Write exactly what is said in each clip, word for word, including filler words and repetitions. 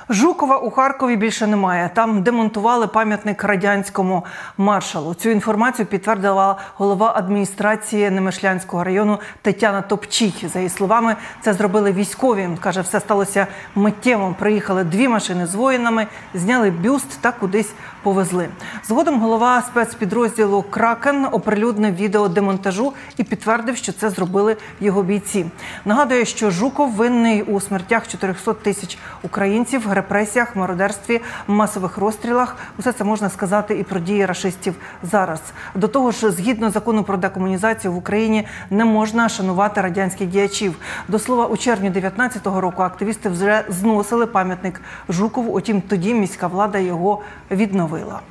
Жукова у Харкові більше немає. Там демонтували пам'ятник радянському маршалу. Цю інформацію підтвердила голова адміністрації Немишлянського району Тетяна Топчій. За її словами, це зробили військові. Каже, все сталося миттєво. Приїхали дві машини з воїнами, зняли бюст та кудись повезли. Згодом голова спецпідрозділу «Кракен» оприлюднив відео демонтажу і підтвердив, що це зробили його бійці. Нагадує, що Жуков винний у смертях чотирьохсот тисяч українців, репресіях, мародерстві, масових розстрілах. Усе це можна сказати і про дії рашистів зараз. До того ж, згідно закону про декомунізацію в Україні не можна шанувати радянських діячів. До слова, у червні дев'ятнадцятого року активісти вже зносили пам'ятник Жукову, утім тоді міська влада його відновила.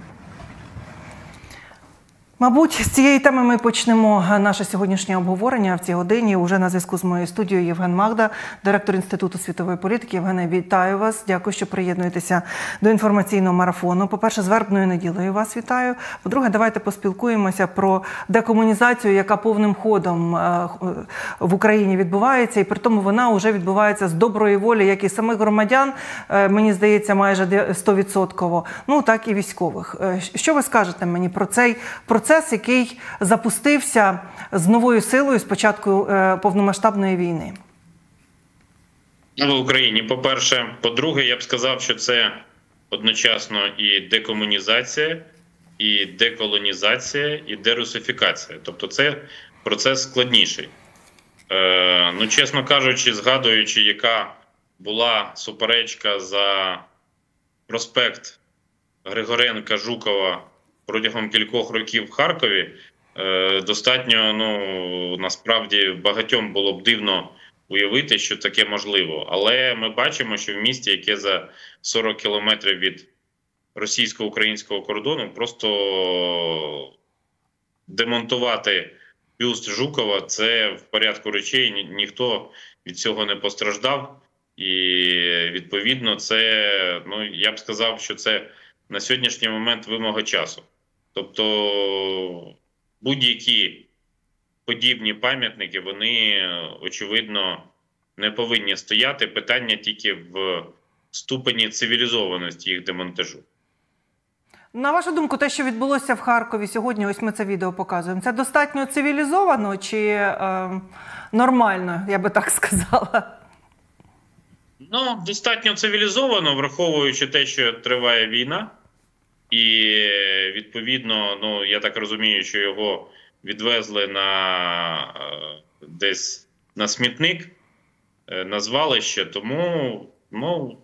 Мабуть, з цієї теми ми почнемо наше сьогоднішнє обговорення в цій годині. Уже на зв'язку з моєю студією Євген Магда, директор Інституту світової політики. Євгене, вітаю вас. Дякую, що приєднуєтеся до інформаційного марафону. По-перше, з вербною неділею вас вітаю. По-друге, давайте поспілкуємося про декомунізацію, яка повним ходом в Україні відбувається. І при тому вона вже відбувається з доброї волі, як і самих громадян, мені здається, майже сто відсотків, ну так і військових. Що ви скажете мені про цей процес? Процес, який запустився з новою силою з початку повномасштабної війни? В Україні, по-перше. По-друге, я б сказав, що це одночасно і декомунізація, і деколонізація, і дерусифікація. Тобто це процес складніший. Е, ну, чесно кажучи, згадуючи, яка була суперечка за проспект Григоренка-Жукова протягом кількох років в Харкові, достатньо, ну, насправді, багатьом було б дивно уявити, що таке можливо. Але ми бачимо, що в місті, яке за сорок кілометрів від російсько-українського кордону, просто демонтувати бюст Жукова – це в порядку речей, ні, ніхто від цього не постраждав. І, відповідно, це, ну, я б сказав, що це на сьогоднішній момент вимога часу. Тобто будь-які подібні пам'ятники, вони, очевидно, не повинні стояти. Питання тільки в ступені цивілізованості їх демонтажу. На вашу думку, те, що відбулося в Харкові сьогодні, ось ми це відео показуємо, це достатньо цивілізовано чи е, нормально, я би так сказала? Ну, достатньо цивілізовано, враховуючи те, що триває війна. І, відповідно, ну, я так розумію, що його відвезли на десь на смітник, на звалище, тому, ну,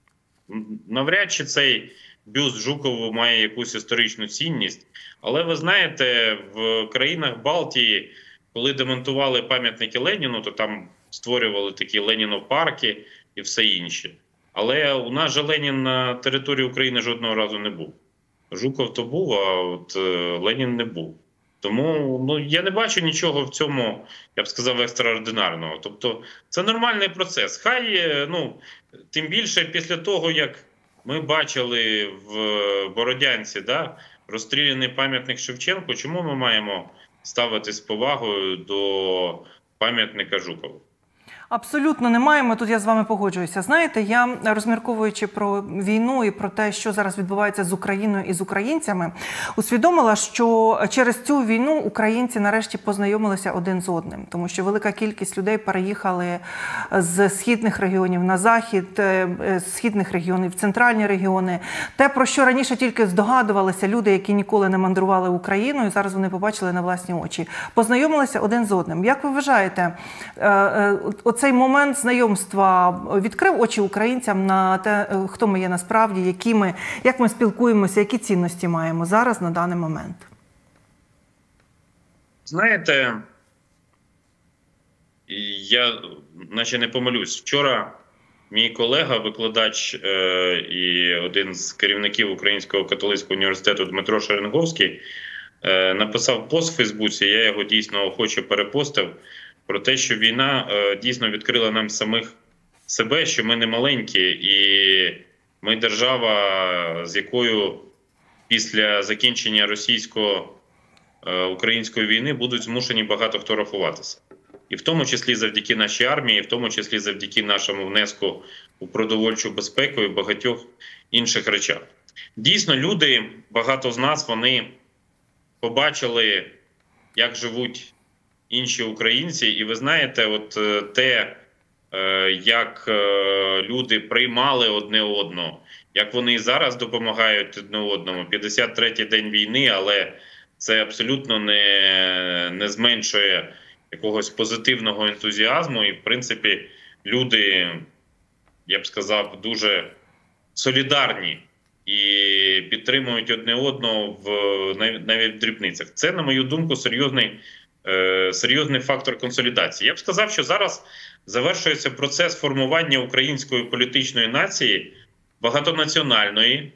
навряд чи цей бюст Жукову має якусь історичну цінність. Але ви знаєте, в країнах Балтії, коли демонтували пам'ятники Леніну, то там створювали такі Ленінопарки і все інше. Але у нас же Ленін на території України жодного разу не був. Жуков то був, а от Ленін не був. Тому, ну, я не бачу нічого в цьому, я б сказав, екстраординарного. Тобто це нормальний процес. Хай, ну, тим більше після того, як ми бачили в Бородянці, да, розстріляний пам'ятник Шевченку, чому ми маємо ставити з повагою до пам'ятника Жукову? Абсолютно не маємо, тут я з вами погоджуюся. Знаєте, я, розмірковуючи про війну і про те, що зараз відбувається з Україною і з українцями, усвідомила, що через цю війну українці нарешті познайомилися один з одним. Тому що велика кількість людей переїхали з східних регіонів на захід, з східних регіонів в центральні регіони. Те, про що раніше тільки здогадувалися люди, які ніколи не мандрували Україною, зараз вони побачили на власні очі. Познайомилися один з одним. Як ви вважаєте, цей момент знайомства відкрив очі українцям на те, хто ми є насправді, які ми, як ми спілкуємося, які цінності маємо зараз на даний момент? Знаєте, я наче не помилюсь. Вчора мій колега, викладач е, і один з керівників Українського католицького університету Дмитро Шеренговський е, написав пост в Фейсбуці, я його дійсно охоче перепостив, про те, що війна е, дійсно відкрила нам самих себе, що ми не маленькі, і ми держава, з якою після закінчення російсько-української війни будуть змушені багато хто рахуватися. І в тому числі завдяки нашій армії, і в тому числі завдяки нашому внеску у продовольчу безпеку і багатьох інших речах. Дійсно, люди, багато з нас, вони побачили, як живуть інші українці, і ви знаєте, от те, як люди приймали одне одного, як вони і зараз допомагають одне одному. п'ятдесят третій день війни, але це абсолютно не, не зменшує якогось позитивного ентузіазму. І, в принципі, люди, я б сказав, дуже солідарні і підтримують одне одного в, навіть в дрібницях. Це, на мою думку, серйозний, е, серйозний фактор консолідації. Я б сказав, що зараз завершується процес формування української політичної нації, багатонаціональної,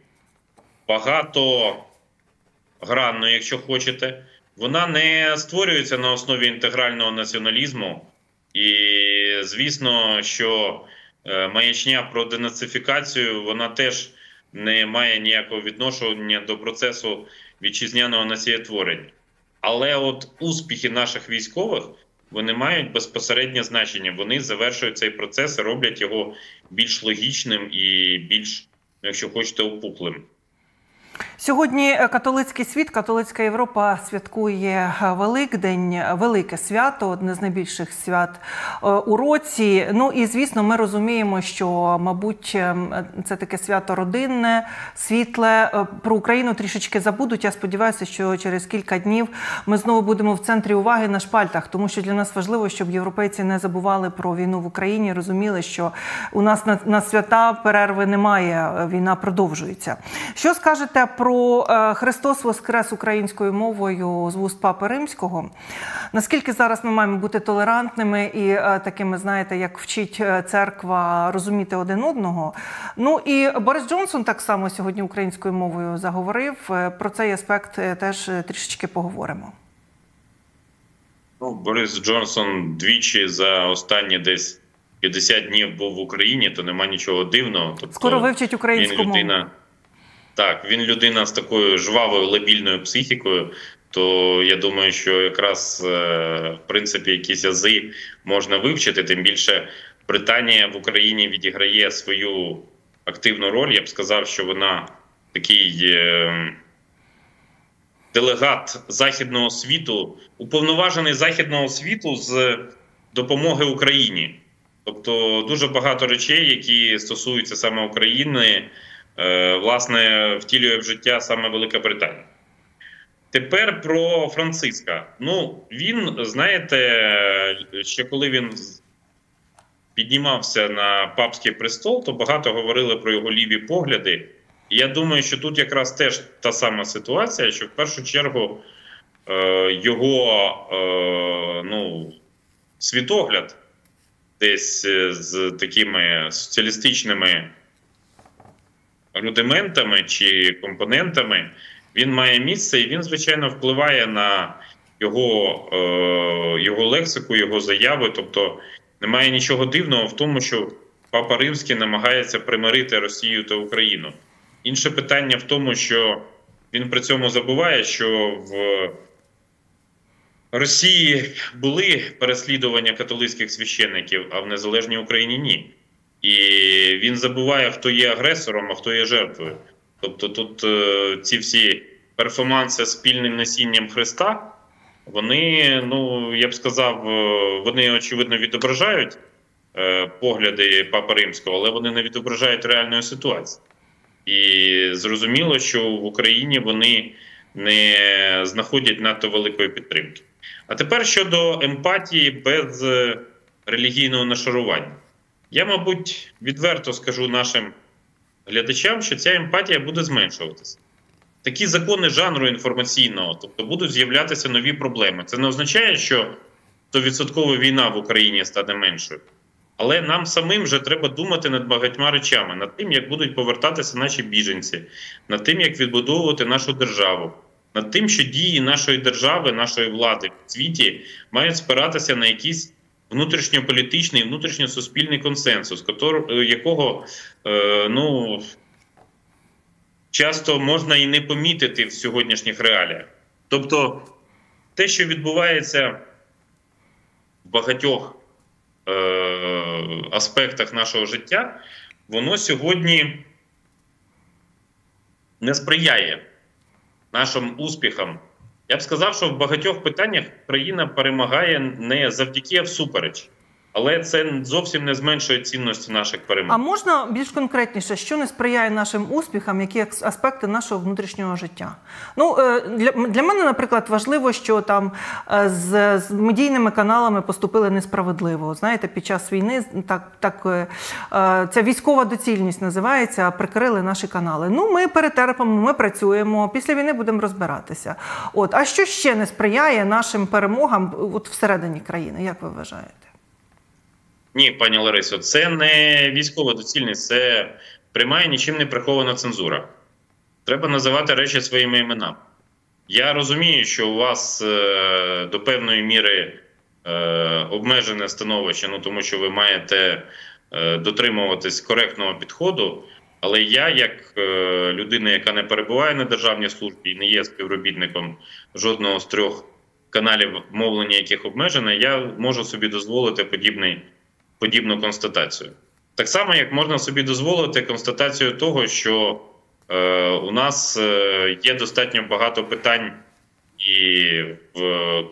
багатогранної, якщо хочете. Вона не створюється на основі інтегрального націоналізму. І, звісно, що маячня про денацифікацію, вона теж не має ніякого відношення до процесу вітчизняного націєтворення. Але от успіхи наших військових, вони мають безпосереднє значення. Вони завершують цей процес і роблять його більш логічним і більш, якщо хочете, опуклим. Сьогодні католицький світ, католицька Європа святкує Великдень, велике свято, одне з найбільших свят у році. Ну і, звісно, ми розуміємо, що, мабуть, це таке свято родинне, світле. Про Україну трішечки забудуть. Я сподіваюся, що через кілька днів ми знову будемо в центрі уваги на шпальтах, тому що для нас важливо, щоб європейці не забували про війну в Україні, розуміли, що у нас на, на свята перерви немає, війна продовжується. Що скажете про «Христос воскрес» українською мовою з вуст Папи Римського? Наскільки зараз ми маємо бути толерантними і такими, знаєте, як вчить церква, розуміти один одного? Ну і Борис Джонсон так само сьогодні українською мовою заговорив. Про цей аспект теж трішечки поговоримо. Ну, Борис Джонсон двічі за останні десь п'ятдесят днів був в Україні, то нема нічого дивного. Тобто, скоро вивчить українську мову. Так, він людина з такою жвавою, лабільною психікою, то я думаю, що якраз, в принципі, якісь ази можна вивчити, тим більше Британія в Україні відіграє свою активну роль. Я б сказав, що вона такий делегат західного світу, уповноважений західного світу з допомоги Україні. Тобто дуже багато речей, які стосуються саме України, власне, втілює в життя саме Велика Британія. Тепер про Франциска. Ну, він, знаєте, ще коли він піднімався на папський престол, то багато говорили про його ліві погляди. І я думаю, що тут якраз теж та сама ситуація, що в першу чергу його ну, світогляд десь з такими соціалістичними рудиментами чи компонентами, він має місце, і він, звичайно, впливає на його, е, його лексику, його заяви. Тобто немає нічого дивного в тому, що Папа Римський намагається примирити Росію та Україну. Інше питання в тому, що він при цьому забуває, що в Росії були переслідування католицьких священників, а в незалежній Україні ні. І він забуває, хто є агресором, а хто є жертвою. Тобто тут е, ці всі перформанси з спільним насінням Христа, вони, ну, я б сказав, вони, очевидно, відображають е, погляди Папи Римського, але вони не відображають реальної ситуації. І зрозуміло, що в Україні вони не знаходять надто великої підтримки. А тепер щодо емпатії без релігійного нашарування. Я, мабуть, відверто скажу нашим глядачам, що ця емпатія буде зменшуватися. Такі закони жанру інформаційного, тобто будуть з'являтися нові проблеми. Це не означає, що сто відсотків війна в Україні стане меншою. Але нам самим вже треба думати над багатьма речами, над тим, як будуть повертатися наші біженці, над тим, як відбудовувати нашу державу, над тим, що дії нашої держави, нашої влади в світі мають спиратися на якісь внутрішньополітичний, внутрішньосуспільний консенсус, якого е, ну, часто можна і не помітити в сьогоднішніх реаліях. Тобто те, що відбувається в багатьох е, аспектах нашого життя, воно сьогодні не сприяє нашим успіхам. Я б сказав, що в багатьох питаннях країна перемагає не завдяки, а всупереч. Але це зовсім не зменшує цінності наших перемог. А можна більш конкретніше, що не сприяє нашим успіхам, які аспекти нашого внутрішнього життя? Ну, для, для мене, наприклад, важливо, що там з, з медійними каналами поступили несправедливо. Знаєте, під час війни так, так, ця військова доцільність називається, прикрили наші канали. Ну, ми перетерпимо, ми працюємо, після війни будемо розбиратися. От. А що ще не сприяє нашим перемогам от всередині країни, як ви вважаєте? Ні, пані Ларисо, це не військова доцільність, це пряма і нічим не прихована цензура. Треба називати речі своїми іменами. Я розумію, що у вас е, до певної міри е, обмежене становище, ну, тому що ви маєте е, дотримуватись коректного підходу, але я, як е, людина, яка не перебуває на державній службі і не є співробітником жодного з трьох каналів мовлення, яких обмежене, я можу собі дозволити подібний подібну констатацію. Так само, як можна собі дозволити констатацію того, що е, у нас е, є достатньо багато питань і в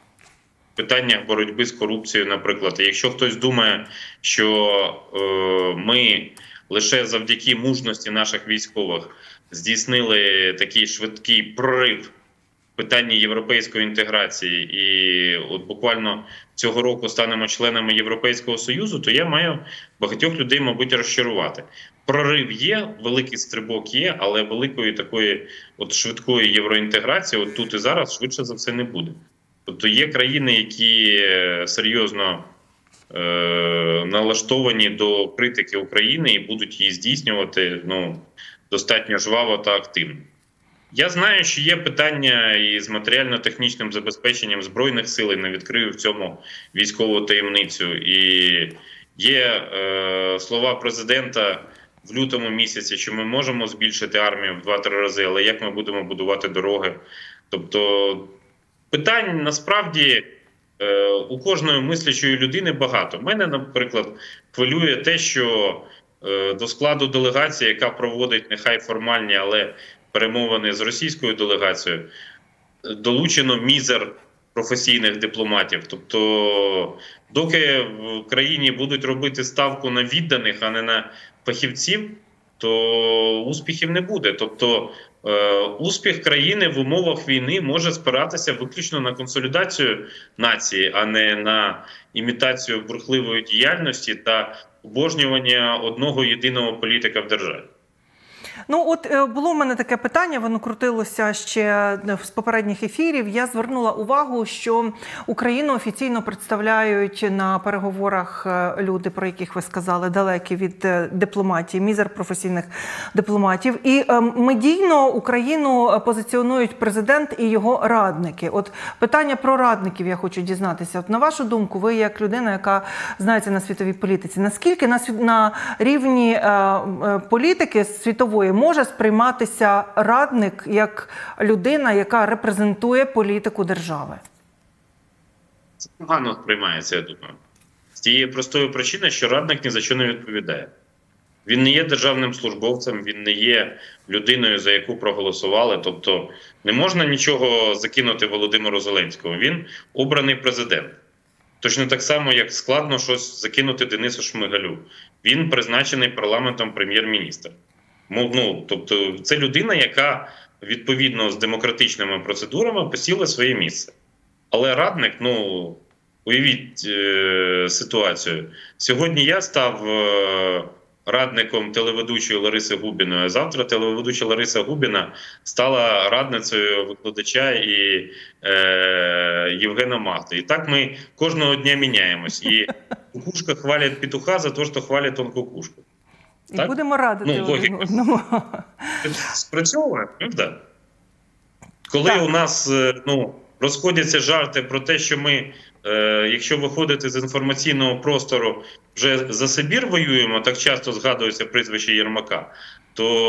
питаннях боротьби з корупцією, наприклад. І якщо хтось думає, що е, ми лише завдяки мужності наших військових здійснили такий швидкий прорив питання європейської інтеграції і от буквально цього року станемо членами Європейського Союзу, то я маю багатьох людей, мабуть, розчарувати. Прорив є, великий стрибок є, але великої такої от швидкої євроінтеграції от тут і зараз швидше за все не буде. Тобто є країни, які серйозно е, налаштовані до критики України і будуть її здійснювати ну, достатньо жваво та активно. Я знаю, що є питання із матеріально-технічним забезпеченням Збройних сил, і не відкрию в цьому військову таємницю. І є е, слова президента в лютому місяці, що ми можемо збільшити армію в два-три рази, але як ми будемо будувати дороги? Тобто питань насправді е, у кожної мислячої людини багато. Мене, наприклад, хвилює те, що е, до складу делегації, яка проводить нехай формальні, але перемовини з російською делегацією, долучено мізер професійних дипломатів. Тобто, доки в країні будуть робити ставку на відданих, а не на фахівців, то успіхів не буде. Тобто, е, успіх країни в умовах війни може спиратися виключно на консолідацію нації, а не на імітацію бурхливої діяльності та обожнювання одного єдиного політика в державі. Ну, от було в мене таке питання, воно крутилося ще з попередніх ефірів. Я звернула увагу, що Україну офіційно представляють на переговорах люди, про яких ви сказали, далекі від дипломатії, мізер професійних дипломатів. І медійно Україну позиціонують президент і його радники. От питання про радників я хочу дізнатися. От на вашу думку, ви як людина, яка знається на світовій політиці, наскільки на, на рівні е, політики світової може сприйматися радник як людина, яка репрезентує політику держави? Це погано сприймається, я думаю. З тієї простої причини, що радник ні за що не відповідає. Він не є державним службовцем, він не є людиною, за яку проголосували. Тобто не можна нічого закинути Володимиру Зеленському. Він обраний президент. Точно так само, як складно щось закинути Денису Шмигалю. Він призначений парламентом прем'єр-міністр. Ну, тобто це людина, яка відповідно з демократичними процедурами посіла своє місце. Але радник, ну, уявіть е, ситуацію. Сьогодні я став е, радником телеведучої Лариси Губіної, а завтра телеведуча Лариса Губіна стала радницею викладача і е, Євгена Махти. І так ми кожного дня міняємось. І кукушка хвалить петуха за те, що хвалить он кукушку. І так? Будемо радити ну, один одному. Спрацьовує, правда? Коли так. у нас ну, розходяться жарти про те, що ми, е, якщо виходити з інформаційного простору, вже за Сибір воюємо, так часто згадується прізвище Єрмака,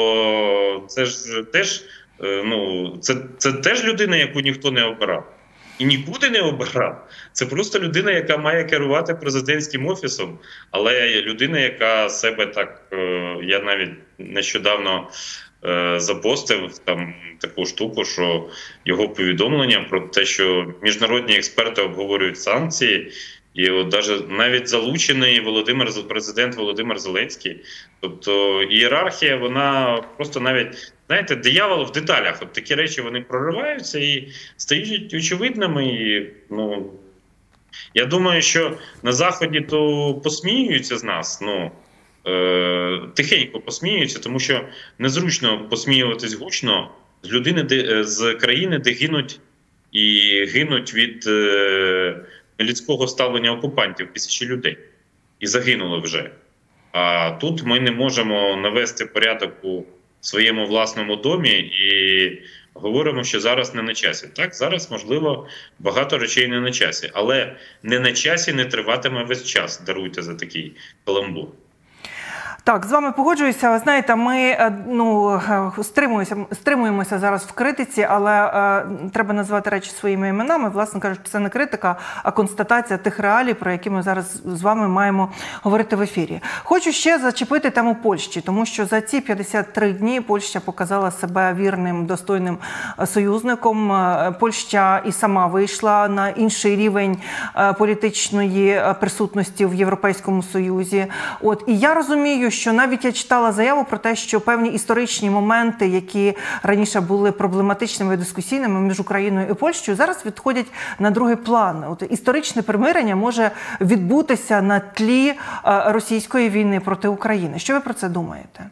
то це ж теж, е, ну, це, це теж людина, яку ніхто не обирав. і нікуди не обирав. Це просто людина, яка має керувати президентським офісом, але людина, яка себе так, я навіть нещодавно запостив там таку штуку, що його повідомлення про те, що міжнародні експерти обговорюють санкції, і от навіть, навіть залучений Володимир, президент Володимир Зеленський. Тобто ієрархія, вона просто навіть, знаєте, диявол в деталях. От такі речі, вони прориваються і стають очевидними. І, ну, я думаю, що на Заході то посміюються з нас, ну, е, тихенько посміюються, тому що незручно посміюватись гучно з людини, де, з країни, де гинуть і гинуть від е, людського ставлення окупантів тисячі людей. І загинули вже. А тут ми не можемо навести порядок у своєму власному домі і говоримо, що зараз не на часі. Так, зараз, можливо, багато речей не на часі. Але не на часі не триватиме весь час. Даруйте за такий каламбур. Так, з вами погоджуюся. Ви знаєте, ми ну, стримуємося, стримуємося зараз в критиці, але е, треба назвати речі своїми іменами. Власне кажучи, це не критика, а констатація тих реалій, про які ми зараз з вами маємо говорити в ефірі. Хочу ще зачепити тему Польщі, тому що за ці п'ятдесят три дні Польща показала себе вірним, достойним союзником. Польща і сама вийшла на інший рівень політичної присутності в Європейському Союзі. От, і я розумію, що навіть я читала заяву про те, що певні історичні моменти, які раніше були проблематичними і дискусійними між Україною і Польщею, зараз відходять на другий план. От історичне примирення може відбутися на тлі російської війни проти України. Що ви про це думаєте?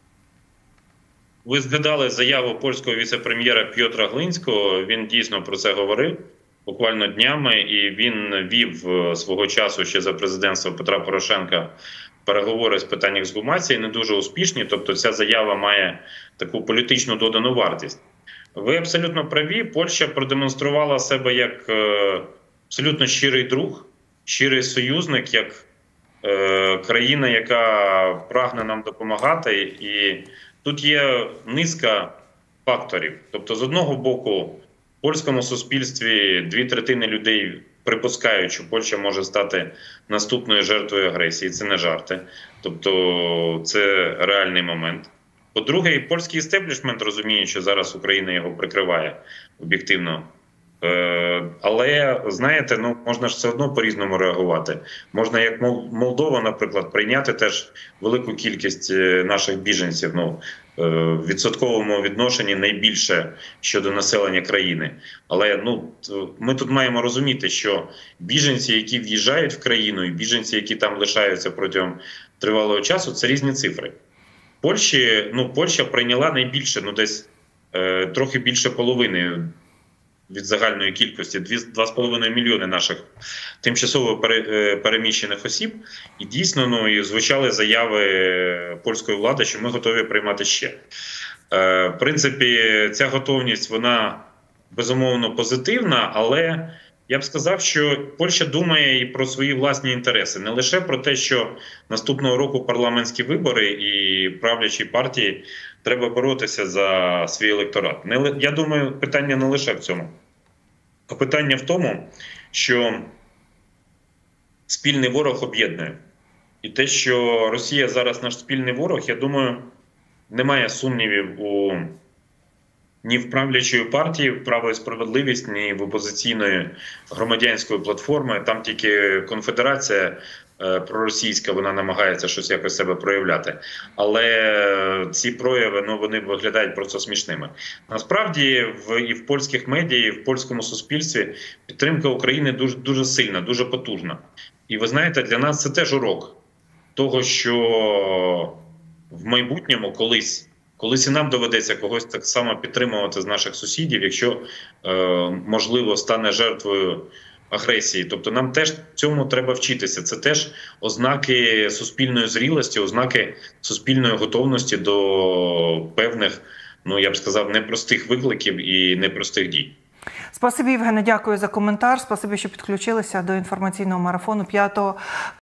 Ви згадали заяву польського віце-прем'єра Пьотра Глинського. Він дійсно про це говорив буквально днями, і він вів свого часу ще за президентства Петра Порошенка переговори з питань ексгумації, не дуже успішні, тобто ця заява має таку політичну додану вартість. Ви абсолютно праві, Польща продемонструвала себе як е, абсолютно щирий друг, щирий союзник, як е, країна, яка прагне нам допомагати. І тут є низка факторів. Тобто, з одного боку, в польському суспільстві дві третини людей припускають, що Польща може стати наступною жертвою агресії. Це не жарти. Тобто це реальний момент. По-друге, і польський істеблішмент розуміє, що зараз Україна його прикриває об'єктивно. Е, але, знаєте, ну, можна ж все одно по-різному реагувати. Можна, як Молдова, наприклад, прийняти теж велику кількість наших біженців. Ну, в відсотковому відношенні найбільше щодо населення країни. Але ну, ми тут маємо розуміти, що біженці, які в'їжджають в країну, і біженці, які там лишаються протягом тривалого часу, це різні цифри. Польщі, ну, Польща прийняла найбільше, ну десь е, трохи більше половини від загальної кількості, два з половиною мільйони наших тимчасово переміщених осіб. І дійсно, ну, і звучали заяви польської влади, що ми готові приймати ще. Е, в принципі, ця готовність, вона безумовно позитивна, але я б сказав, що Польща думає і про свої власні інтереси. Не лише про те, що наступного року парламентські вибори і правлячі партії треба боротися за свій електорат. Не, я думаю, питання не лише в цьому. А питання в тому, що спільний ворог об'єднує. І те, що Росія зараз наш спільний ворог, я думаю, немає сумнівів у ні в правлячої партії, в «Право і справедливість», ні в опозиційної громадянської платформи. Там тільки конфедерація е, проросійська, вона намагається щось якось себе проявляти. Але ці прояви, ну, вони виглядають просто смішними. Насправді, в, і в польських медіа, і в польському суспільстві підтримка України дуже, дуже сильна, дуже потужна. І ви знаєте, для нас це теж урок того, що в майбутньому колись Колись і нам доведеться когось так само підтримувати з наших сусідів, якщо, е, можливо, стане жертвою агресії. Тобто нам теж цьому треба вчитися. Це теж ознаки суспільної зрілості, ознаки суспільної готовності до певних, ну, я б сказав, непростих викликів і непростих дій. Спасибі, Євгене, дякую за коментар. Спасибі, що підключилися до інформаційного марафону п'ятого